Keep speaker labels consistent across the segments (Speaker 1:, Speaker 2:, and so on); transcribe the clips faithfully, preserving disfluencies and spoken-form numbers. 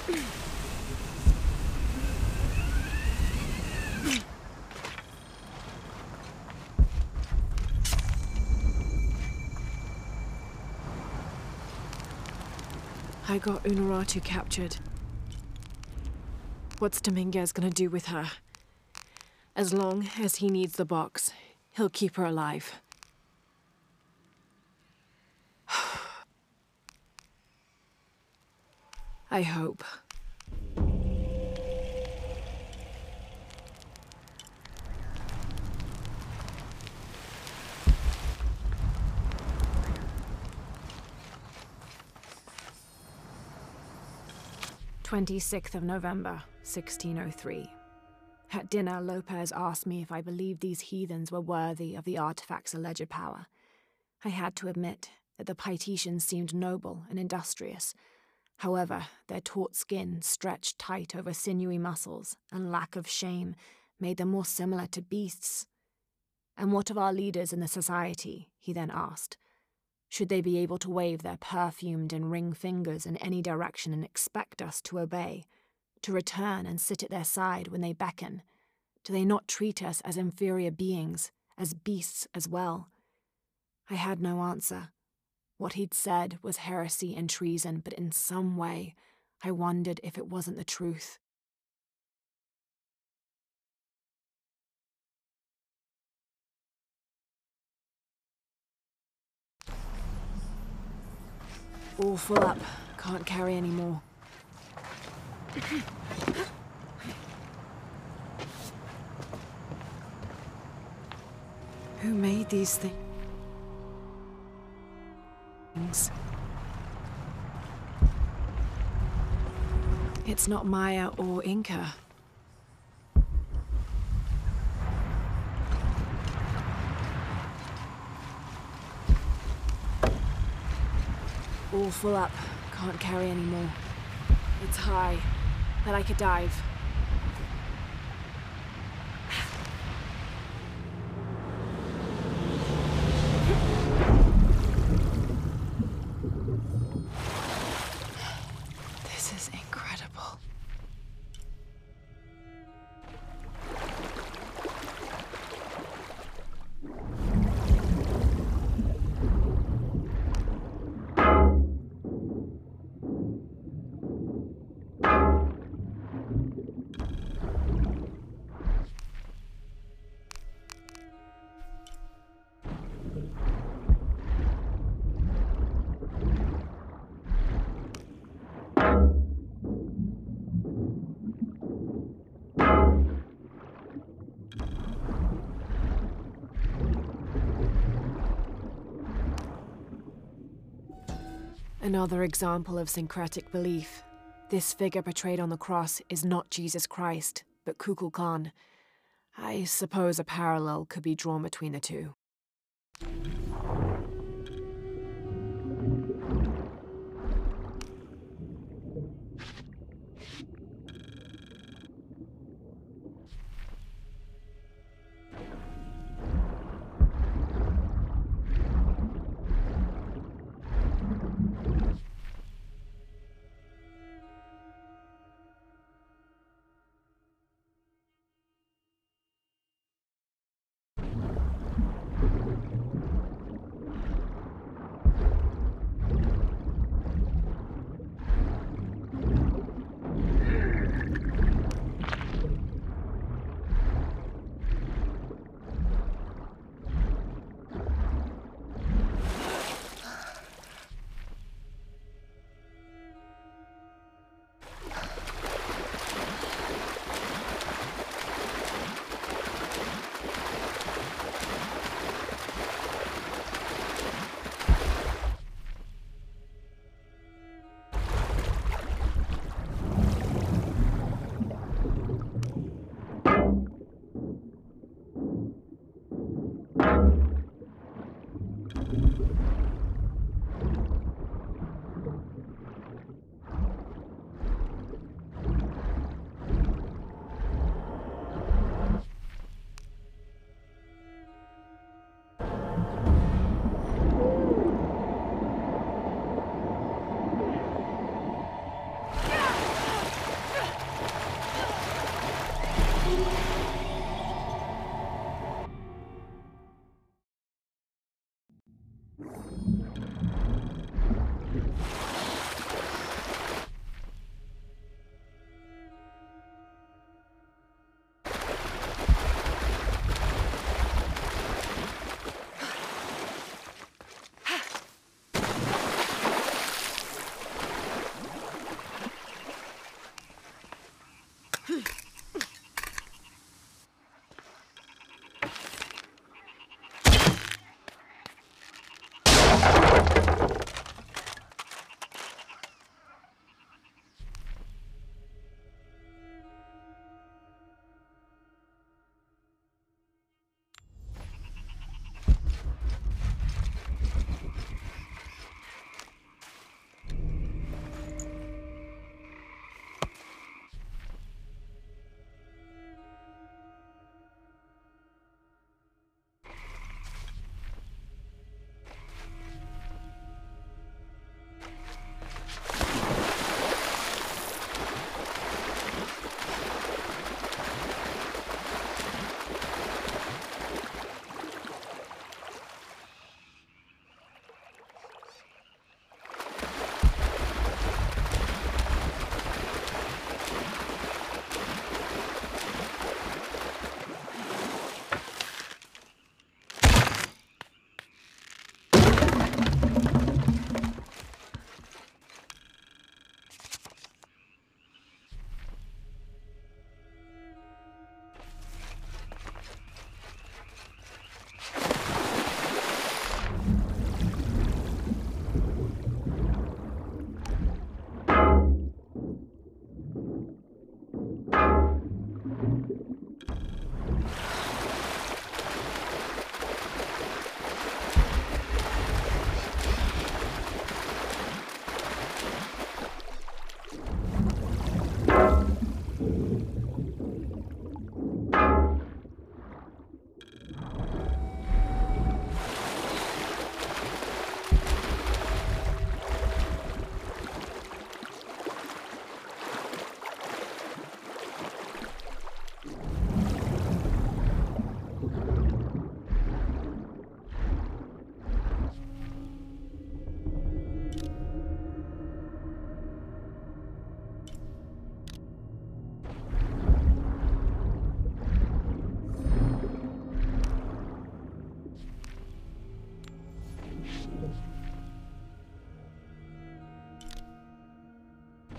Speaker 1: I got Unuratu captured. What's Dominguez gonna do with her? As long as he needs the box, he'll keep her alive. I hope. twenty-sixth of November, sixteen oh three. At dinner, Lopez asked me if I believed these heathens were worthy of the artifact's alleged power. I had to admit that the Paititians seemed noble and industrious. However, their taut skin, stretched tight over sinewy muscles, and lack of shame made them more similar to beasts. And what of our leaders in the society? He then asked. Should they be able to wave their perfumed and ring fingers in any direction and expect us to obey, to return and sit at their side when they beckon? Do they not treat us as inferior beings, as beasts as well? I had no answer. What he'd said was heresy and treason, but in some way, I wondered if it wasn't the truth. All full up. Can't carry any more. Who made these things? It's not Maya or Inca. All full up. Can't carry any more. It's high, but I could dive. This is incredible. Another example of syncretic belief. This figure portrayed on the cross is not Jesus Christ, but Kukulkan. I suppose a parallel could be drawn between the two.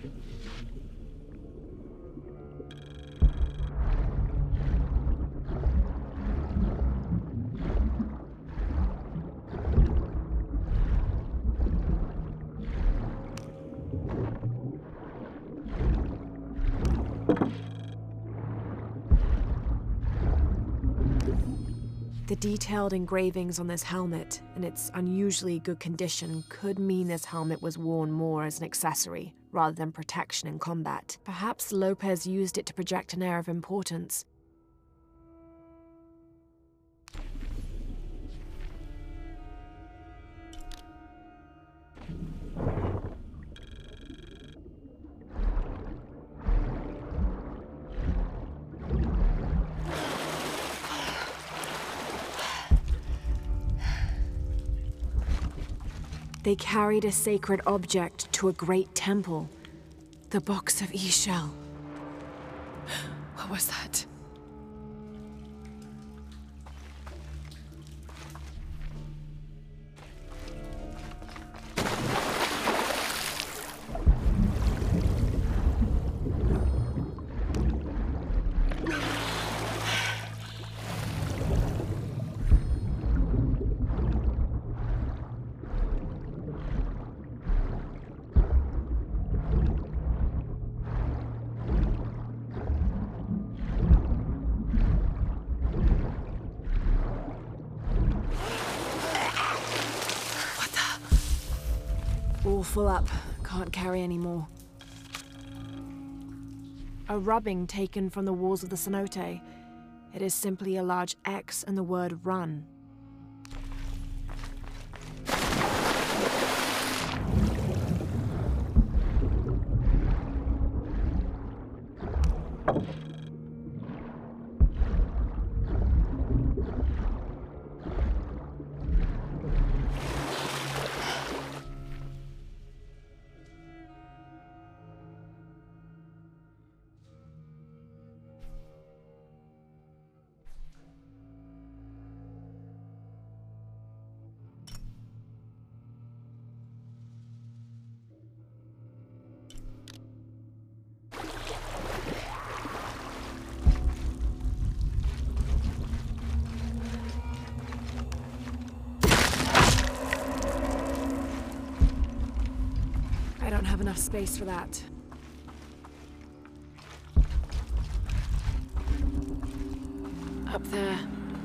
Speaker 1: The detailed engravings on this helmet and its unusually good condition could mean this helmet was worn more as an accessory rather than protection in combat. Perhaps Lopez used it to project an air of importance. They carried a sacred object to a great temple. The box of Ix Chel. What was that? All full up. Can't carry any more. A rubbing taken from the walls of the cenote. It is simply a large X and the word run. I don't have enough space for that. Up there.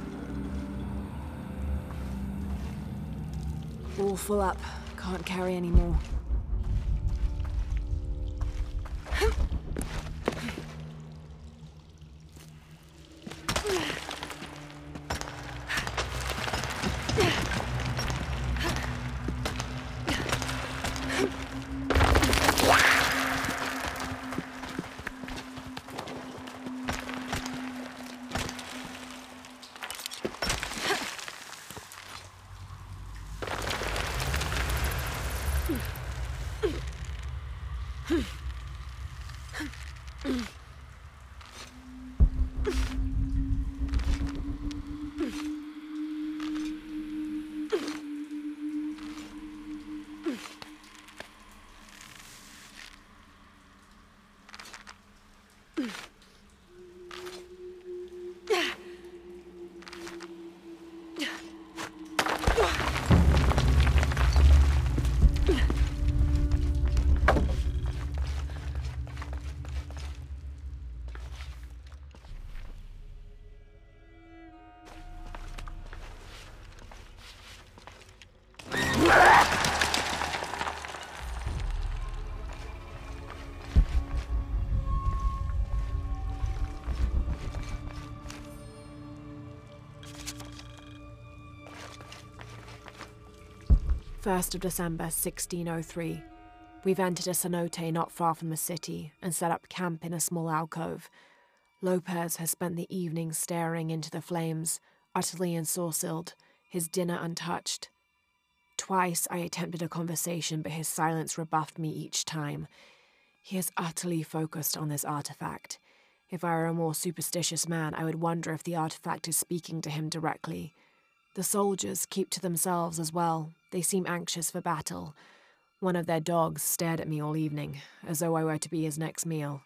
Speaker 1: All full up. Can't carry any more. first of December, sixteen oh three. We've entered a cenote not far from the city and set up camp in a small alcove. Lopez has spent the evening staring into the flames, utterly ensorcelled, his dinner untouched. Twice I attempted a conversation, but his silence rebuffed me each time. He is utterly focused on this artifact. If I were a more superstitious man, I would wonder if the artifact is speaking to him directly. The soldiers keep to themselves as well. They seem anxious for battle. One of their dogs stared at me all evening, as though I were to be his next meal.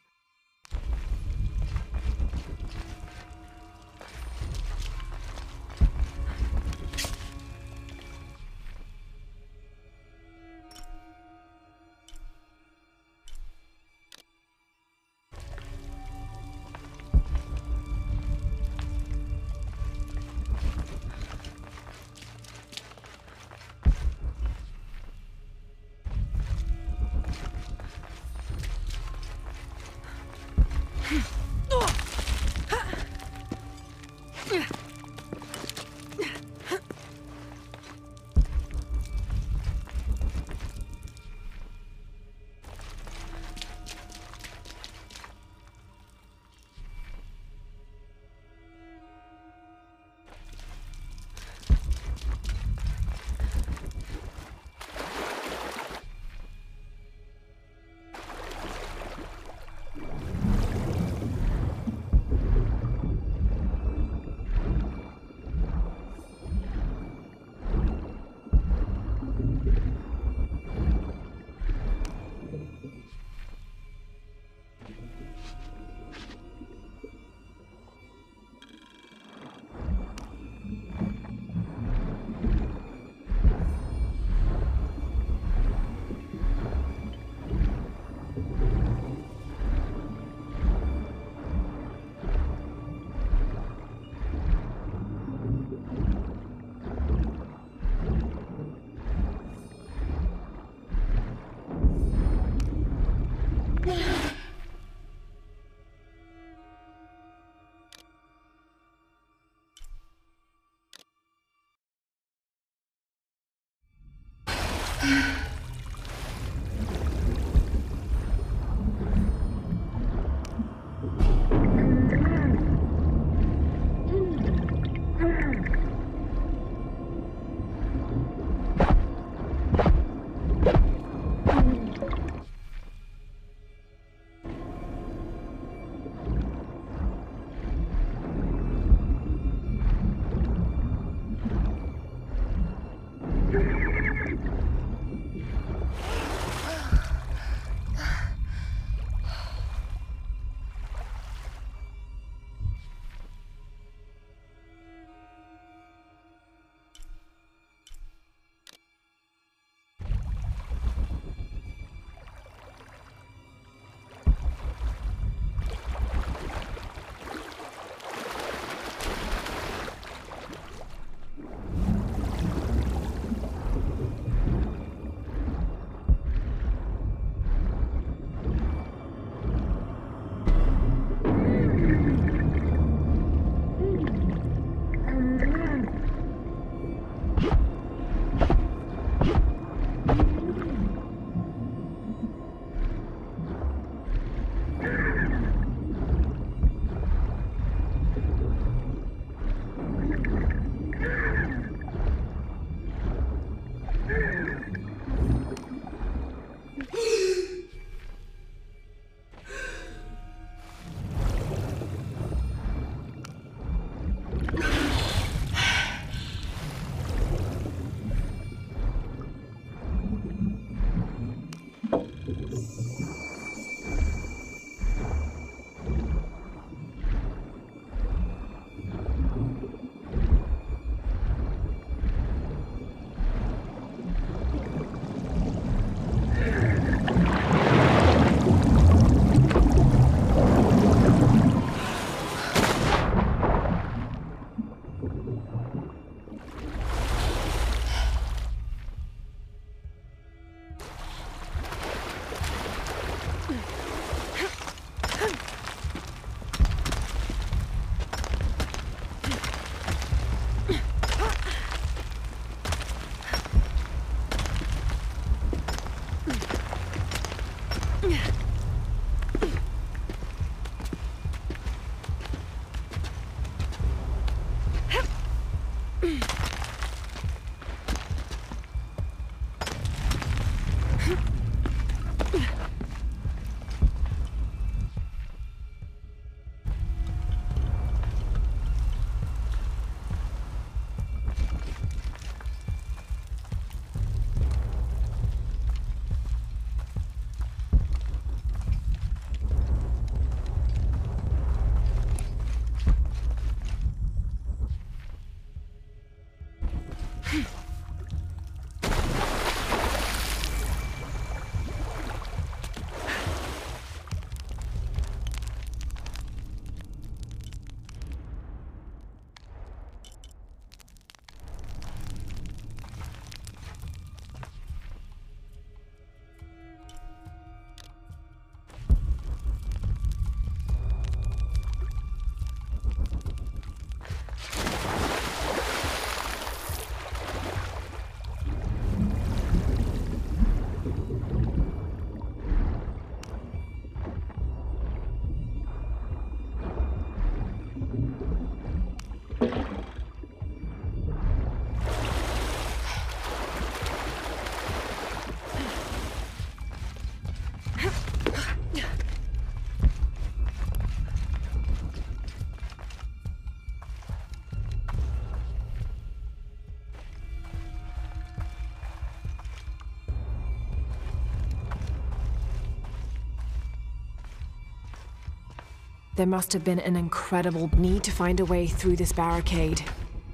Speaker 1: There must have been an incredible need to find a way through this barricade.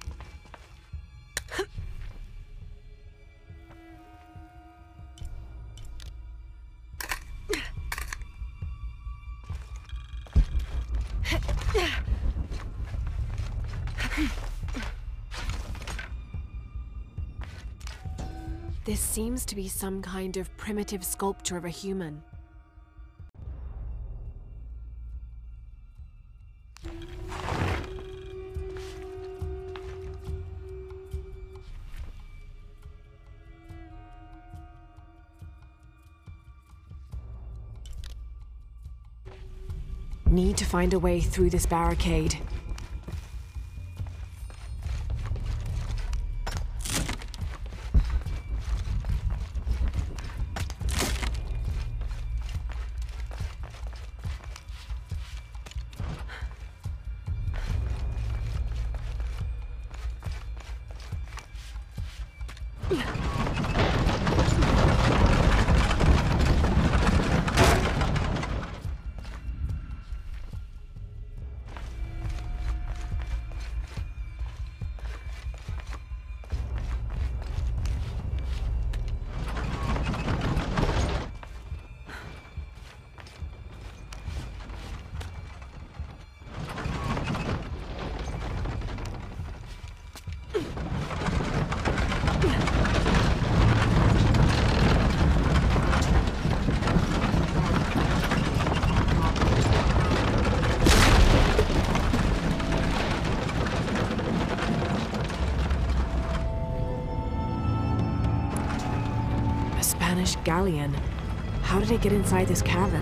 Speaker 1: This seems to be some kind of primitive sculpture of a human. Need to find a way through this barricade. Galleon. How did it get inside this cavern?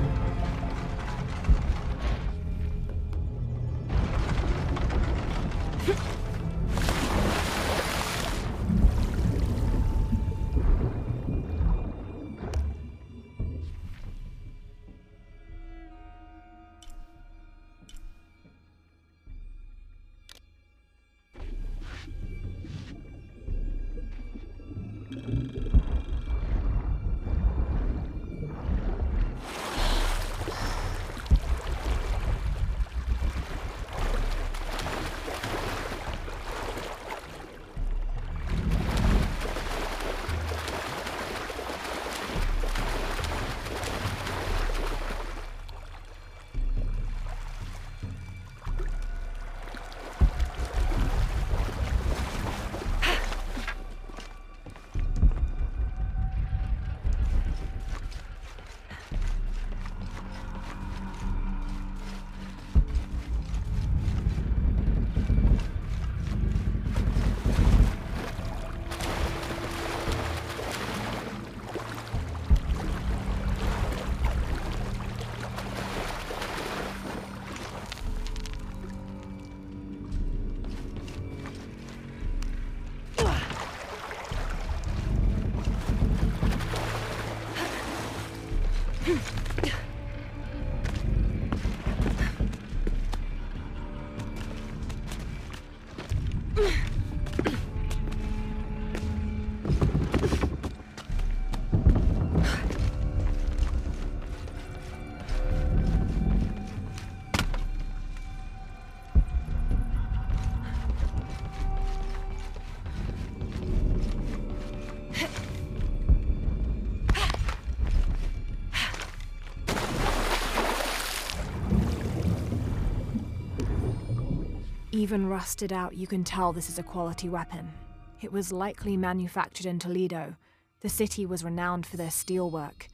Speaker 1: Even rusted out, you can tell this is a quality weapon. It was likely manufactured in Toledo. The city was renowned for their steelwork.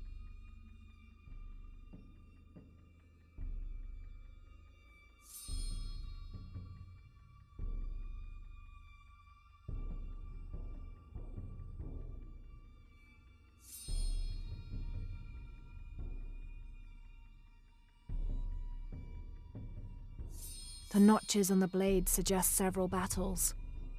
Speaker 1: The notches on the blade suggest several battles.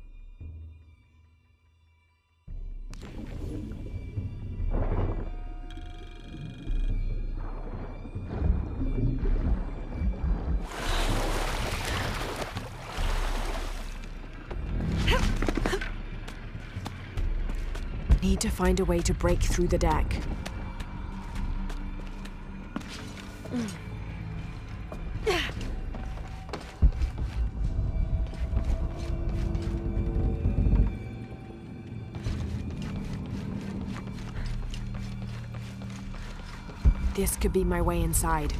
Speaker 1: Need to find a way to break through the deck. Mm. This could be my way inside.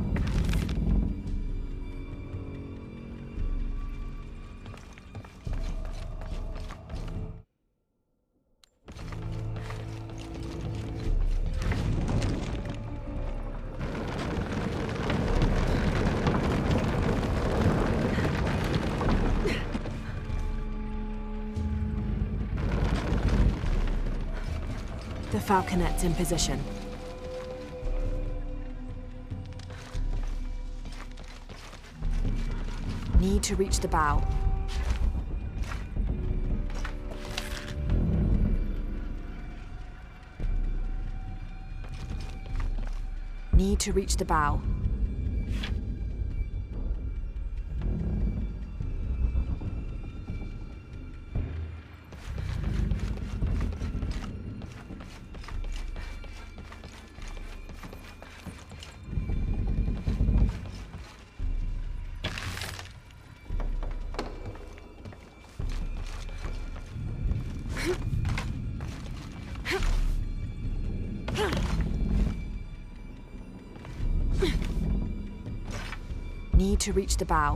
Speaker 1: The falconet's in position. Need to reach the bow. Need to reach the bow. Need to reach the bow.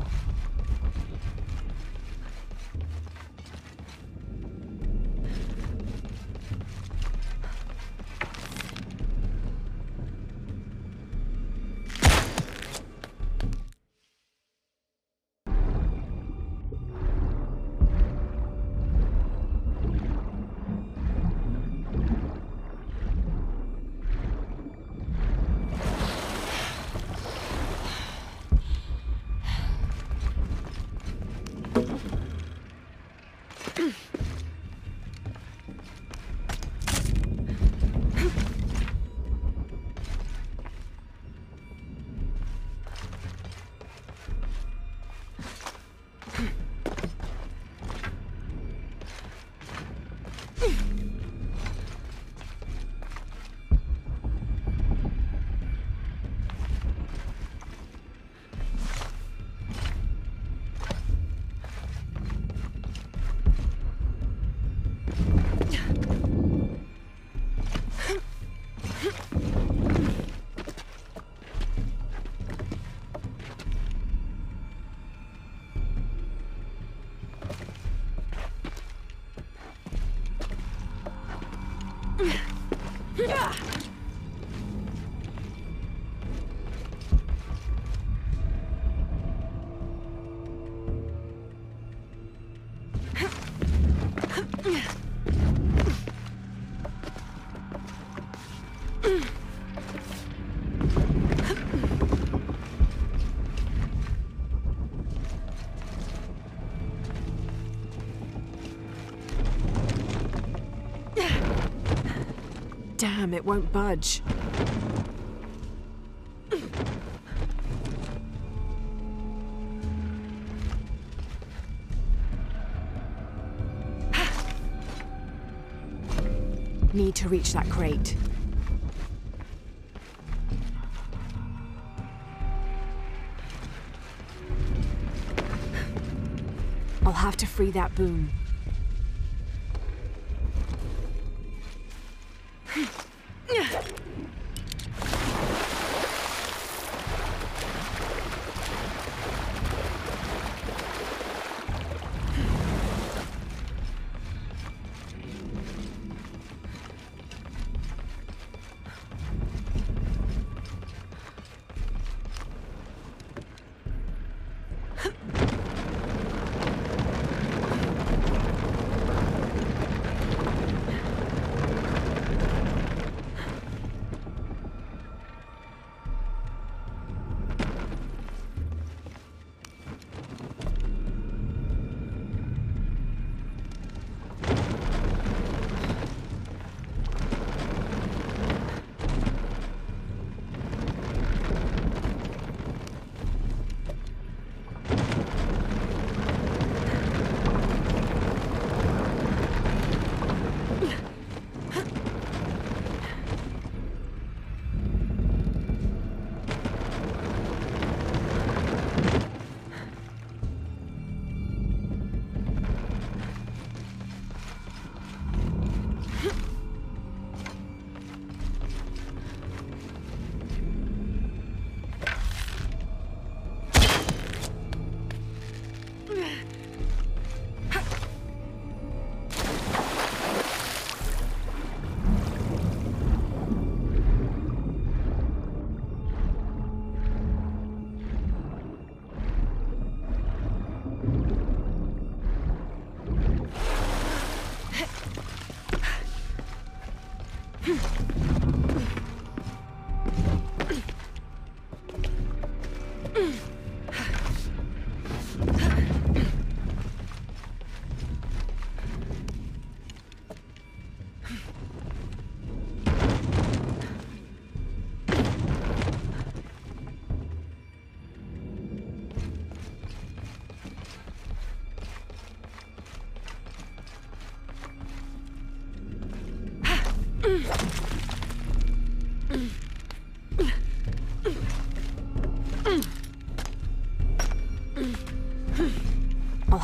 Speaker 1: Damn, it won't budge. Need to reach that crate. I'll have to free that boom.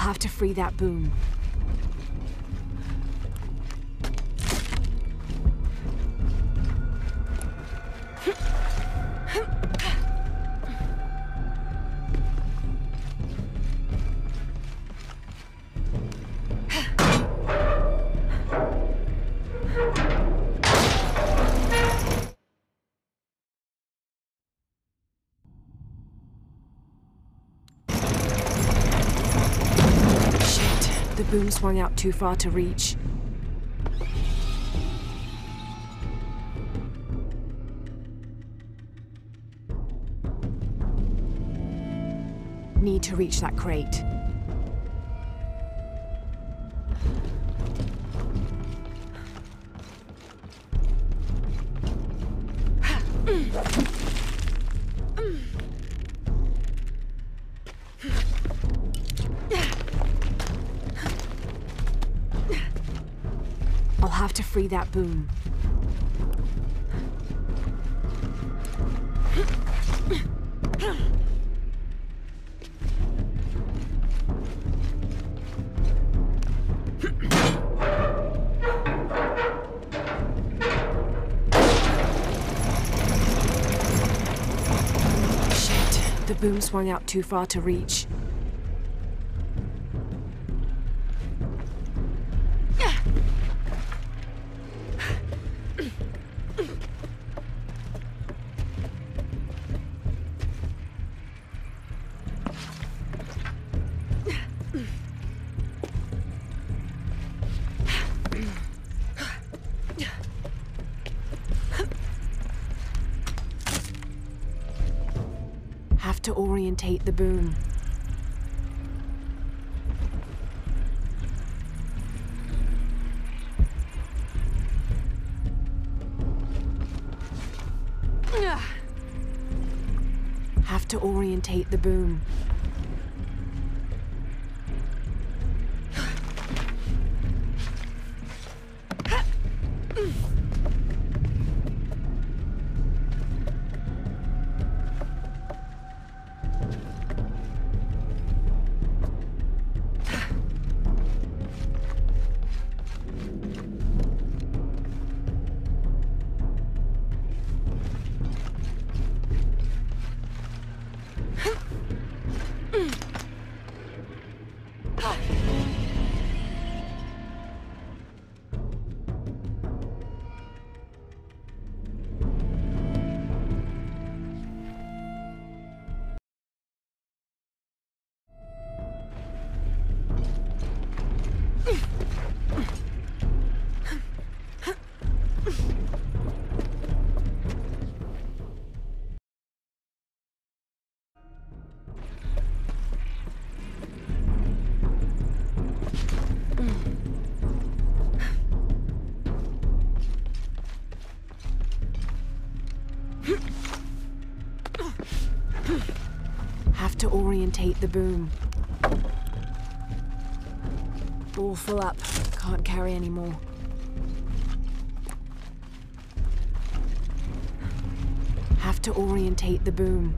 Speaker 1: have to free that boom. The boom swung out too far to reach. Need to reach that crate. I'll have to free that boom. Shit, the boom swung out too far to reach. Have to orientate the boom. Have to orientate the boom. Have to orientate the boom. All full up. Can't carry any more. Have to orientate the boom.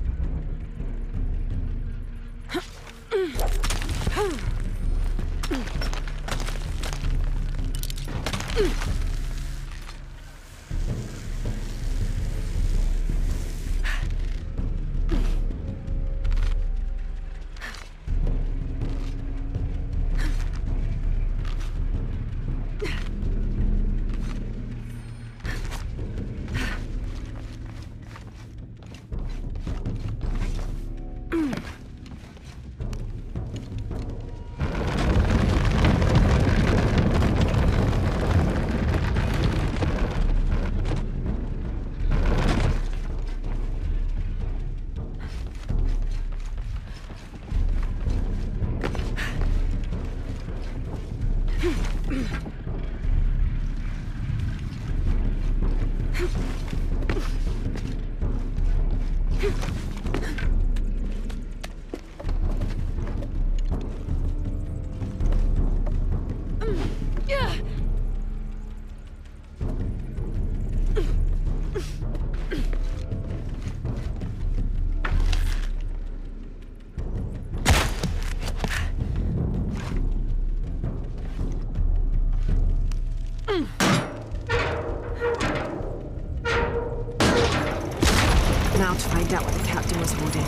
Speaker 1: The captain was holding.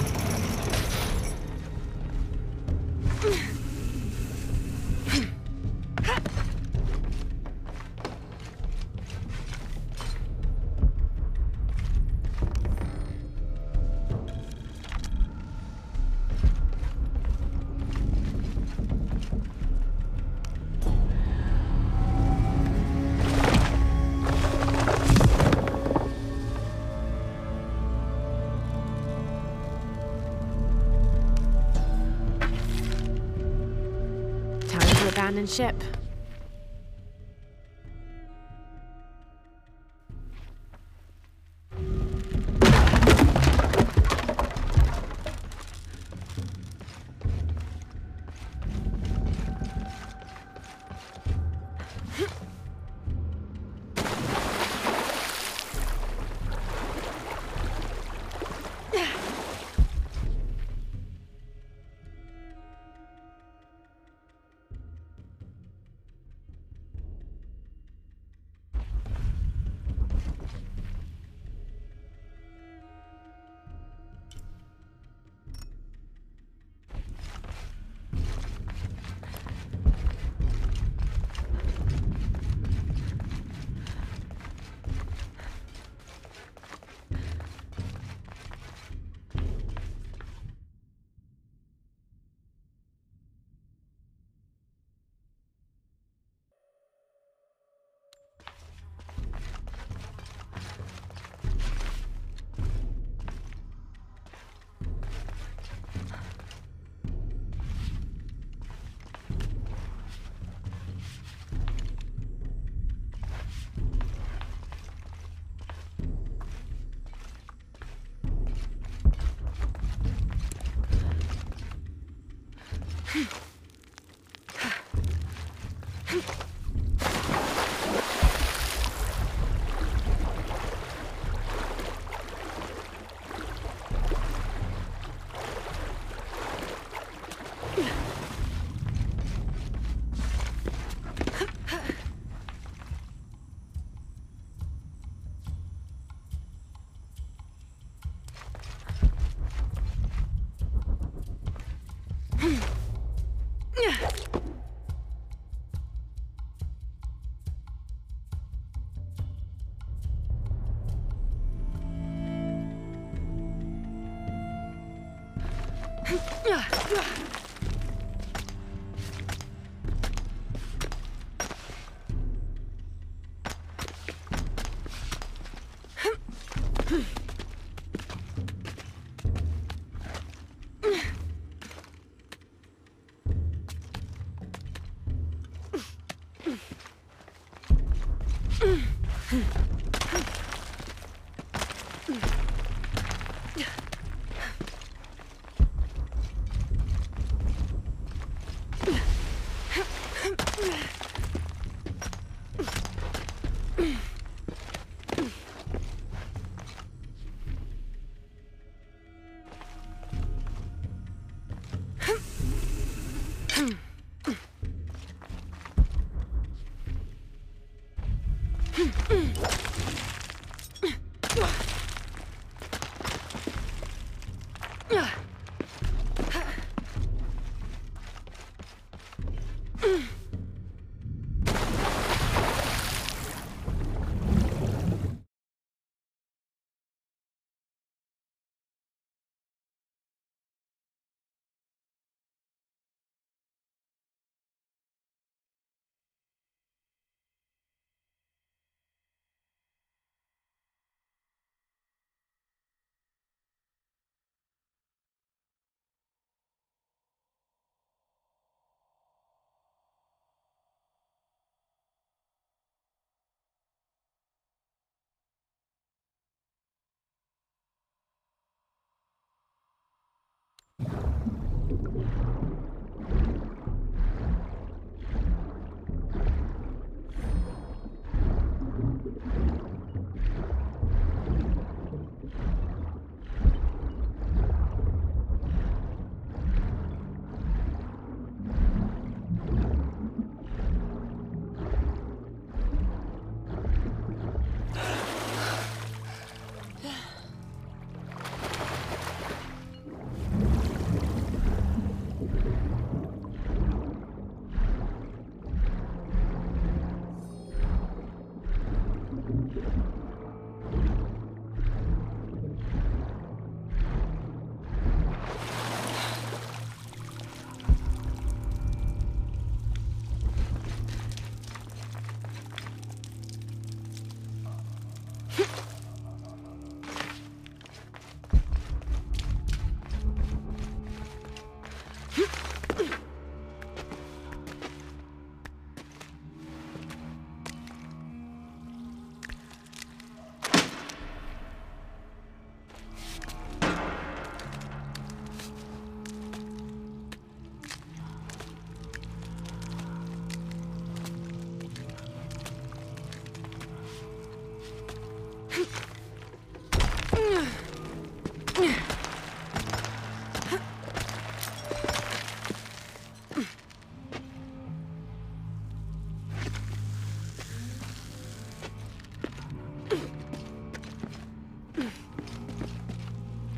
Speaker 1: Abandoned ship.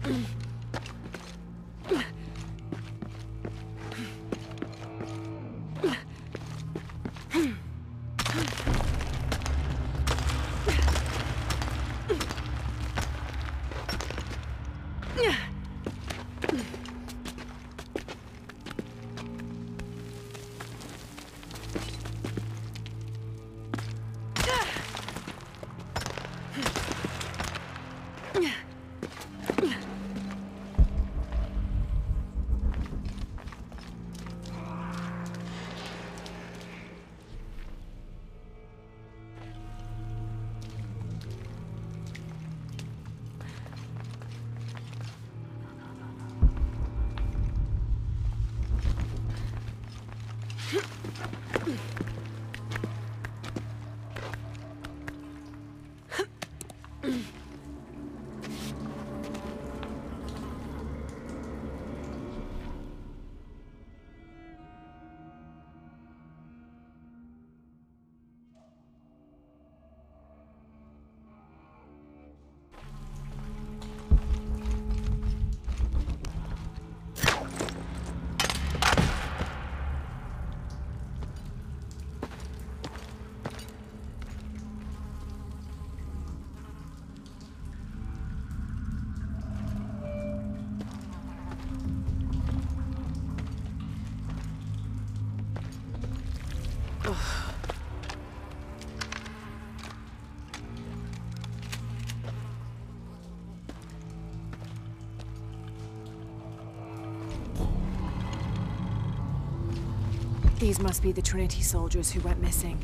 Speaker 1: These must be the Trinity soldiers who went missing.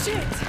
Speaker 1: Shit!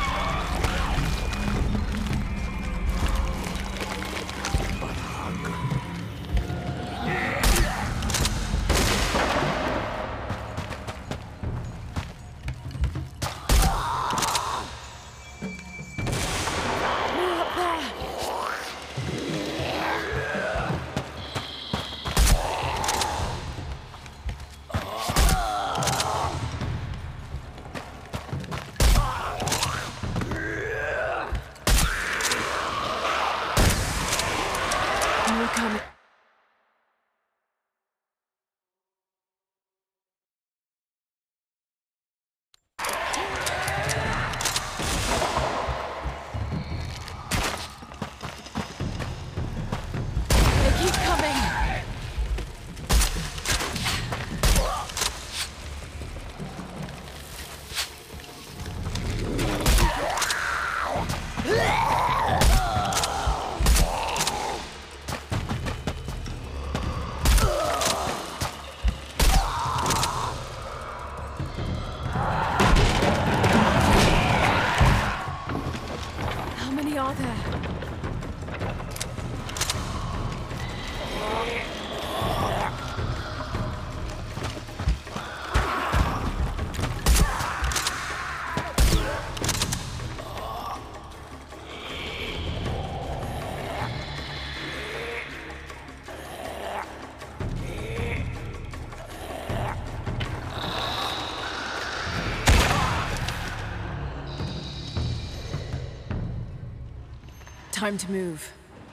Speaker 1: Time to move.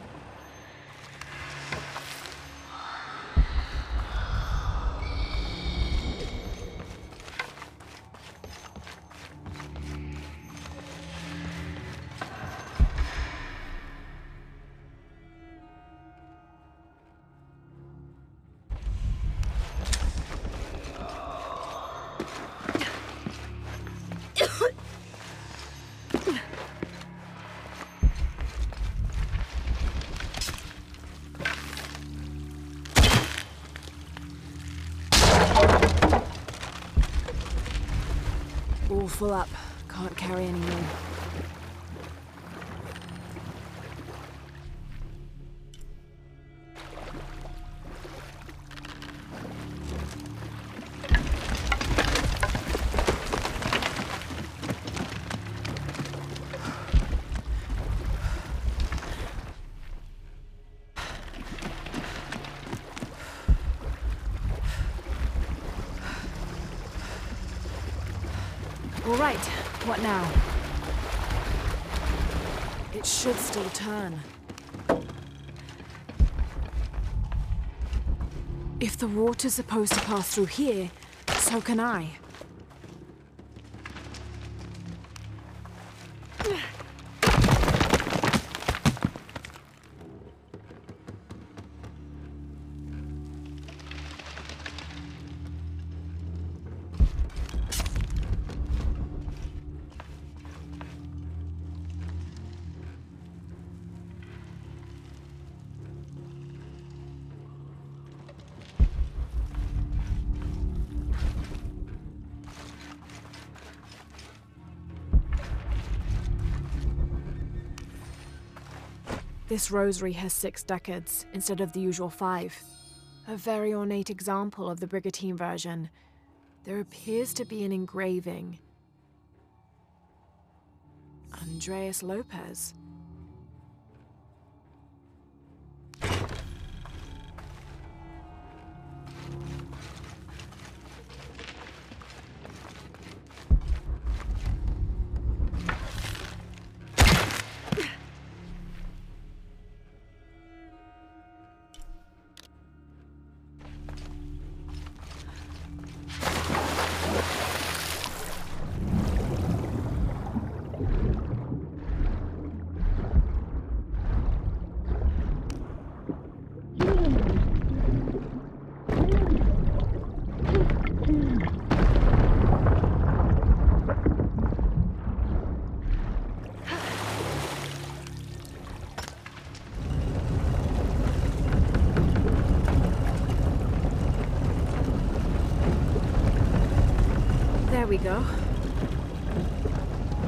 Speaker 1: All full up. Can't carry any more. All right, what now? It should still turn. If the water's supposed to pass through here, so can I. This rosary has six decades instead of the usual five. A very ornate example of the Brigantine version. There appears to be an engraving. Andreas Lopez. There we go.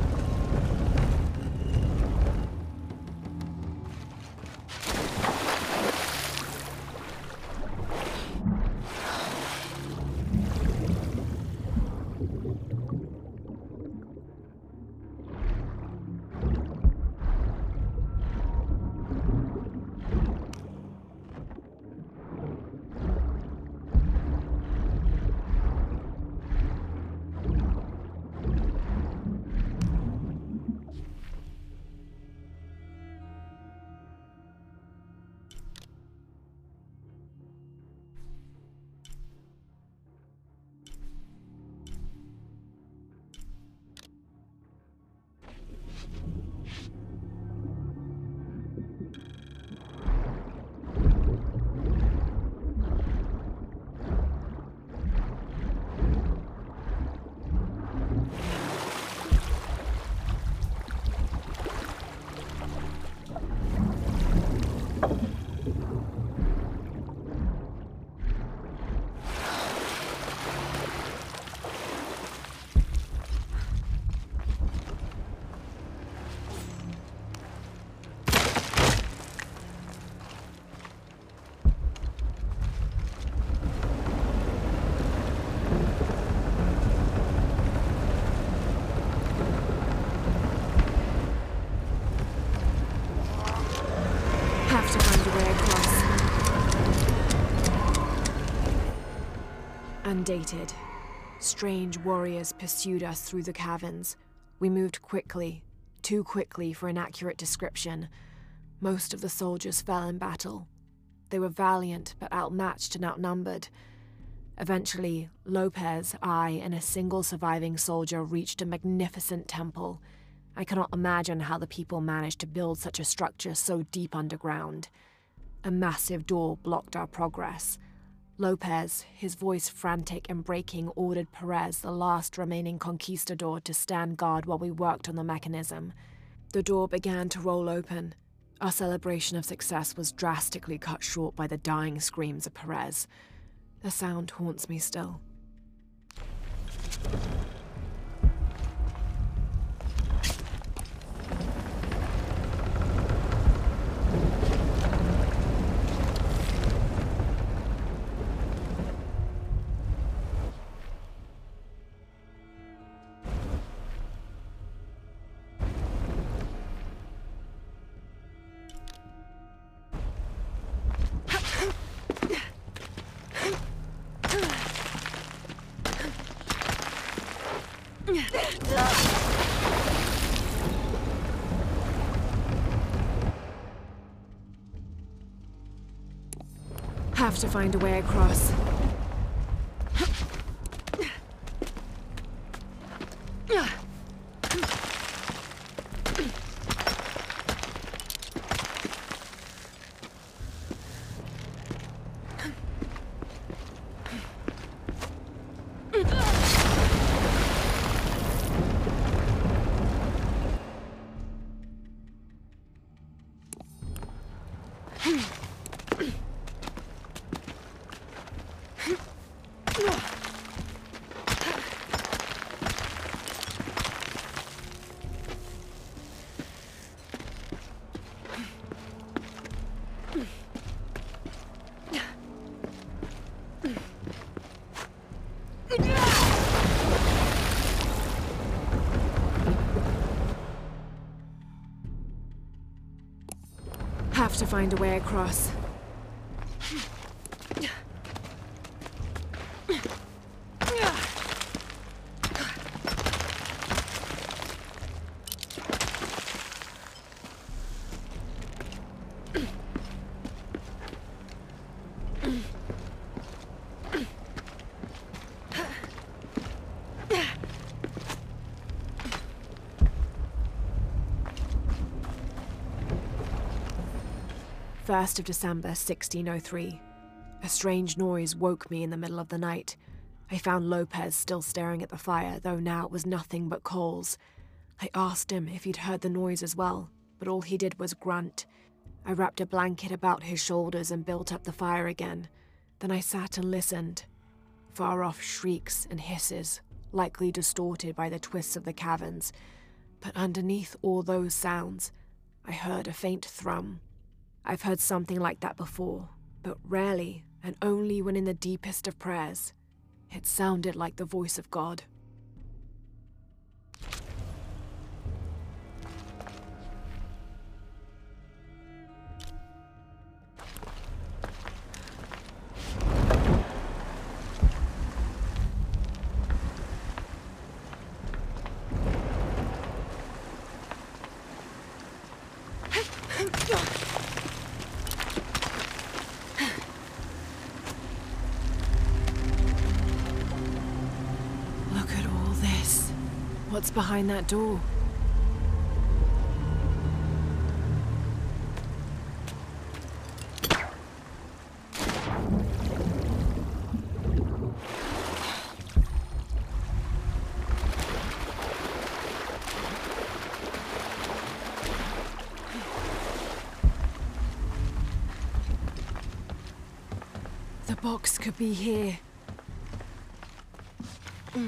Speaker 1: inundated. Strange warriors pursued us through the caverns. We moved quickly, too quickly for an accurate description. Most of the soldiers fell in battle. They were valiant, but outmatched and outnumbered. Eventually, Lopez, I, and a single surviving soldier reached a magnificent temple. I cannot imagine how the people managed to build such a structure so deep underground. A massive door blocked our progress. Lopez, his voice frantic and breaking, ordered Perez, the last remaining conquistador, to stand guard while we worked on the mechanism. The door began to roll open. Our celebration of success was drastically cut short by the dying screams of Perez. The sound haunts me still. Have to find a way across. Have to find a way across. first of December, sixteen oh three. A strange noise woke me in the middle of the night. I found Lopez still staring at the fire, though now it was nothing but coals. I asked him if he'd heard the noise as well, but all he did was grunt. I wrapped a blanket about his shoulders and built up the fire again. Then I sat and listened. Far-off shrieks and hisses, likely distorted by the twists of the caverns. But underneath all those sounds, I heard a faint thrum. I've heard something like that before, but rarely, and only when in the deepest of prayers. It sounded like the voice of God. What's behind that door? The box could be here. Mm.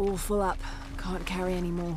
Speaker 1: All full up. Can't carry any more.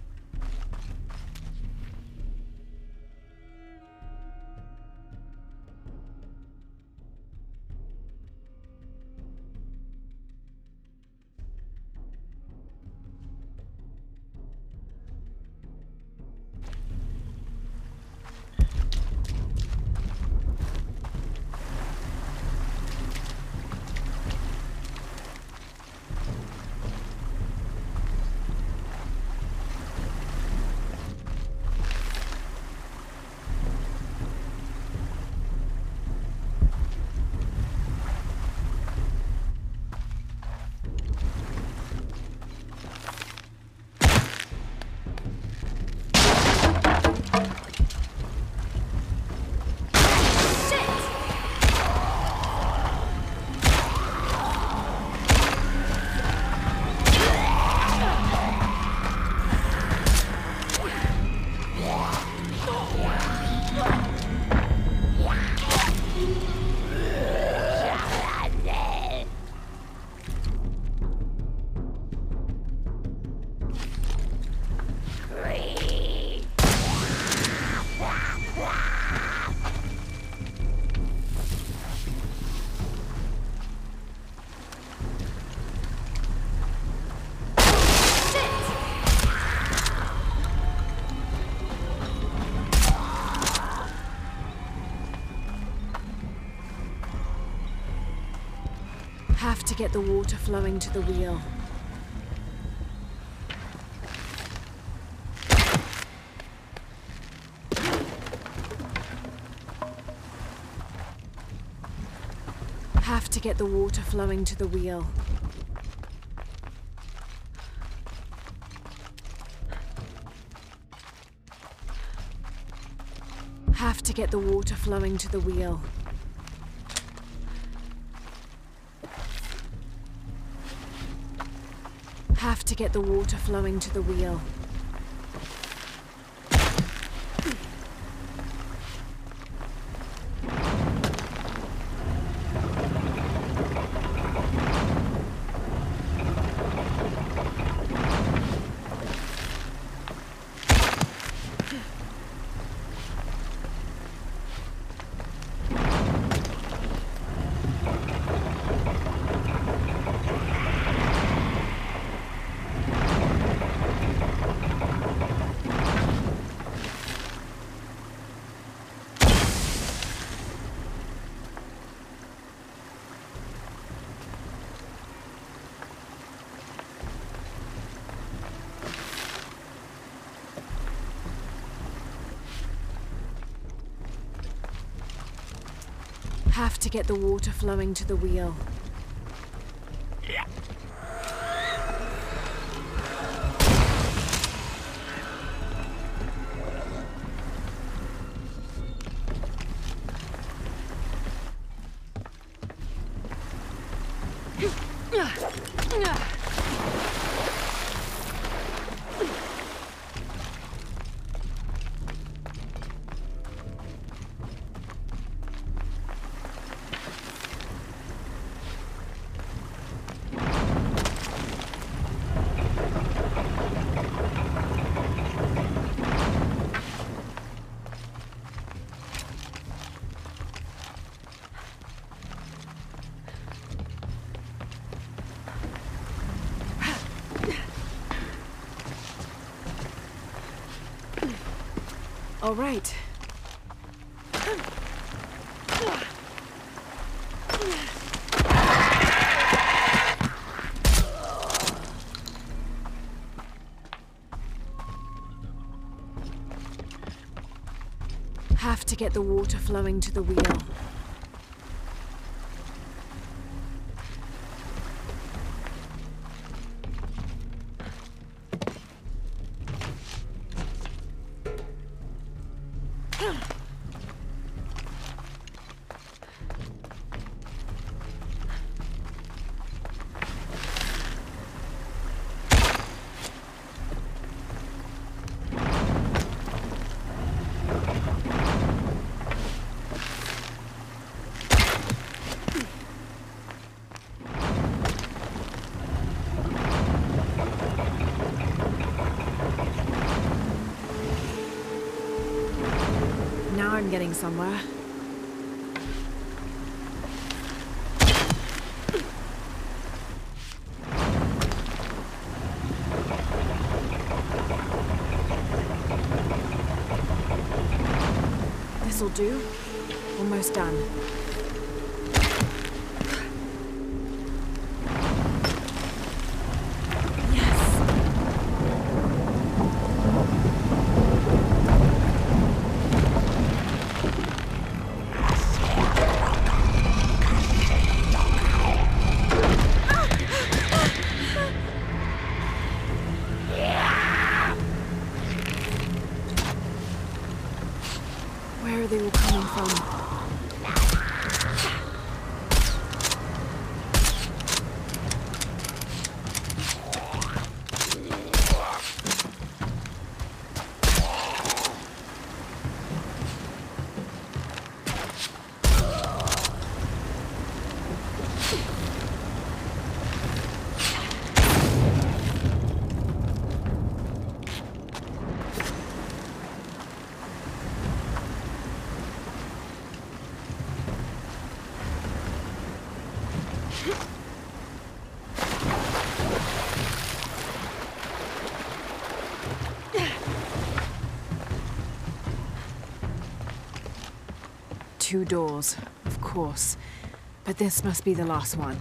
Speaker 1: Have to get the water flowing to the wheel. Have to get the water flowing to the wheel. Have to get the water flowing to the wheel. Have to get the water flowing to the wheel. Have to get the water flowing to the wheel. All right. Have to get the water flowing to the wheel. getting somewhere. This'll do. Almost done. Where are they all coming from? Two doors, of course. But this must be the last one.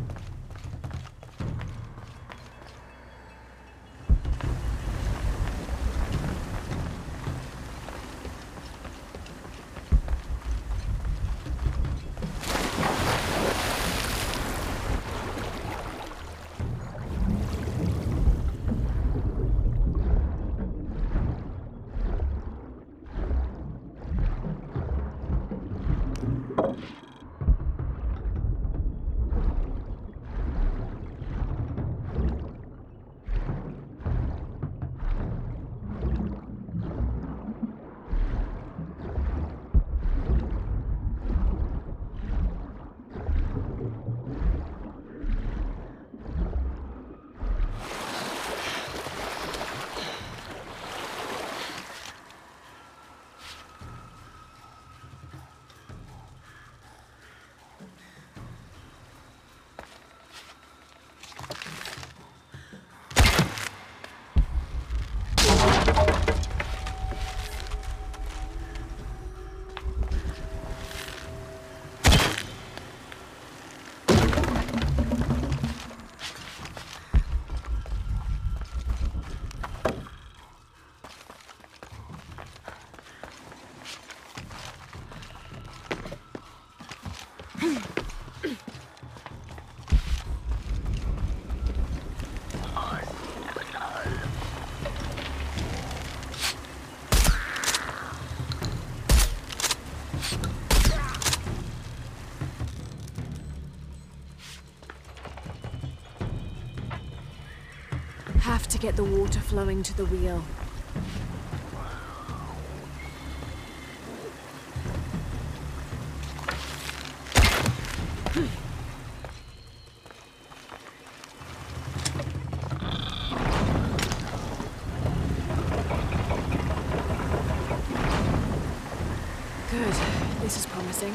Speaker 1: Have to get the water flowing to the wheel. Good. This is promising.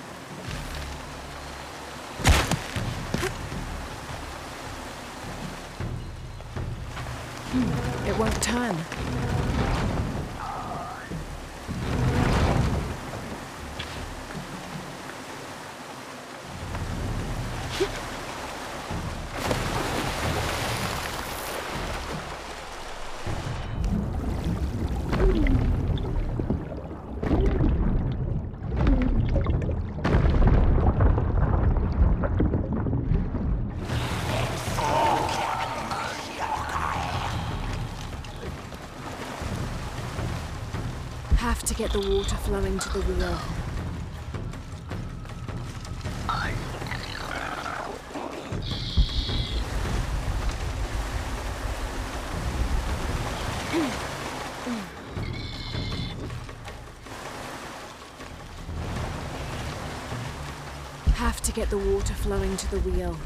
Speaker 1: It won't turn. Have to get the water flowing to the wheel. Have to get the water flowing to the wheel.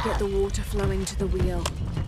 Speaker 1: to get the water flowing to the wheel.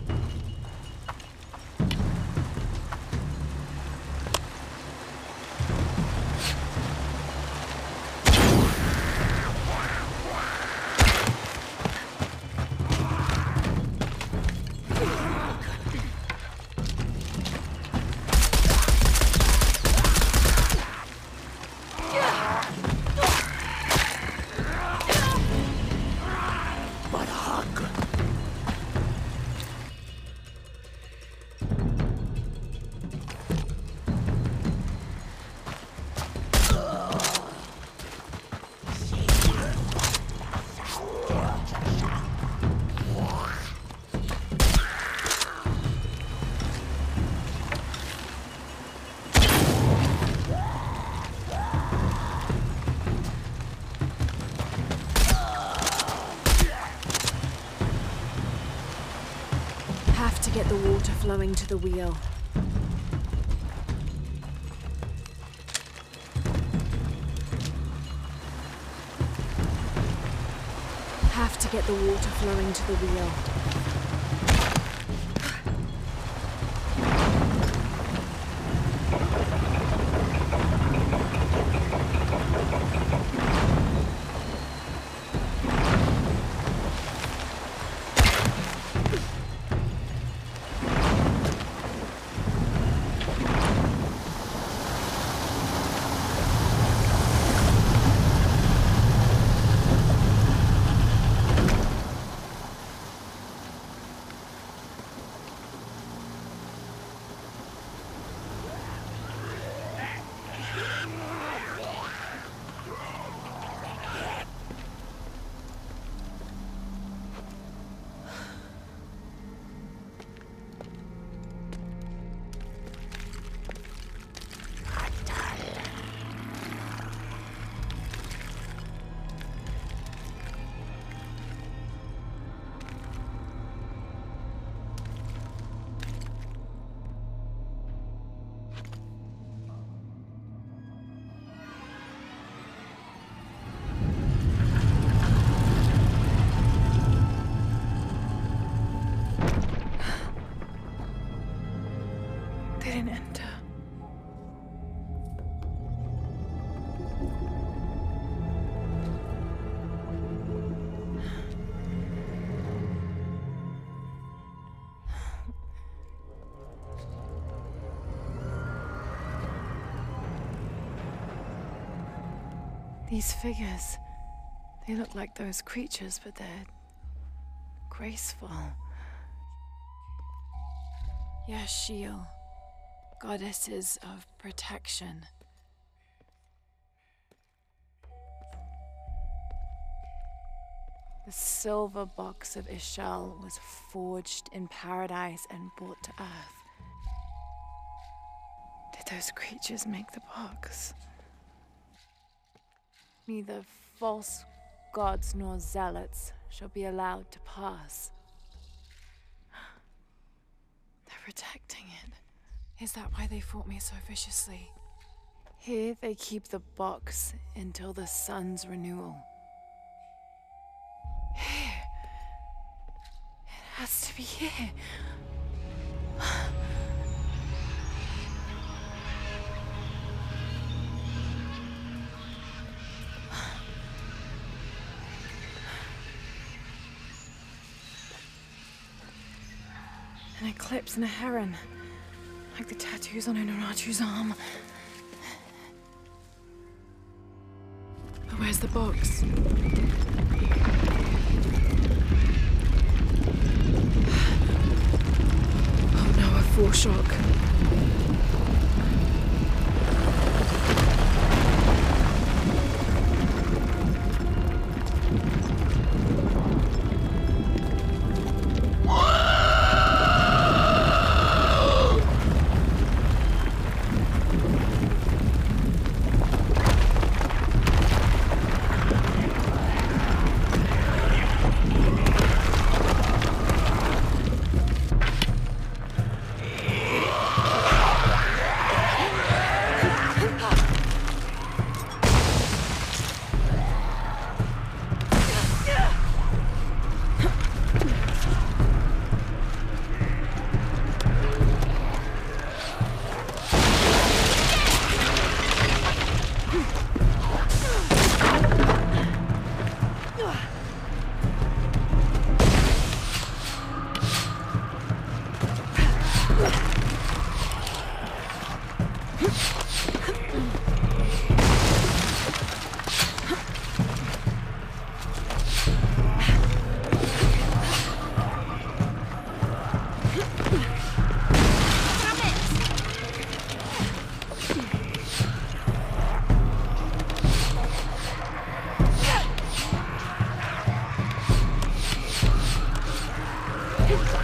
Speaker 1: Get the water flowing to the wheel. Have to get the water flowing to the wheel. These figures, they look like those creatures, but they're graceful. Yashil, goddesses of protection. The silver box of Ishal was forged in paradise and brought to Earth. Did those creatures make the box? Neither false gods nor zealots shall be allowed to pass. They're protecting it. Is that why they fought me so viciously? Here they keep the box until the sun's renewal. Here. It has to be here. An eclipse and a heron, like the tattoos on Unuratu's arm. But where's the box? Oh no, a foreshock.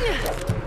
Speaker 2: Ugh.